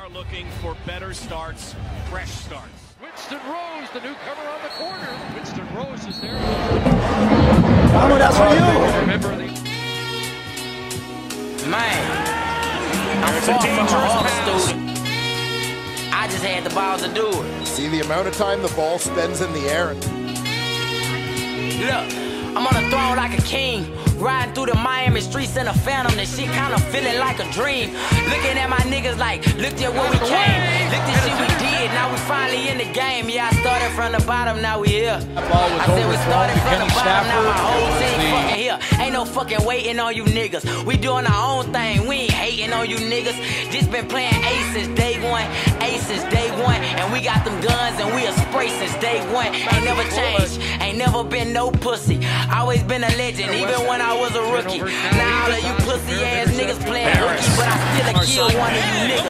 are looking for better starts, fresh starts. Winston Rose, the newcomer on the corner. Winston Rose is there. Oh, that's for you. Remember the man. I'm far from an art student. I just had the balls to do it. See the amount of time the ball spends in the air. Look, I'm on the throne like a king. Riding through the Miami streets in a phantom. This shit kinda feeling like a dream. Looking at my niggas like, look at where we came. Look at shit we did, now we finally in the game. Yeah, I started from the bottom, now we here. I said we started from the bottom, now my whole team fucking here. Ain't no fucking waiting on you niggas. We doing our own thing, we ain't hating on you niggas. Just been playing ace since day one. Ace since day one. And we got them guns and we a spray since day one. Ain't never changed, ain't never been no pussy. Always been a legend, even when I was a rookie. Now all of you pussy ass niggas playing hooky, but I still kill one of you niggas.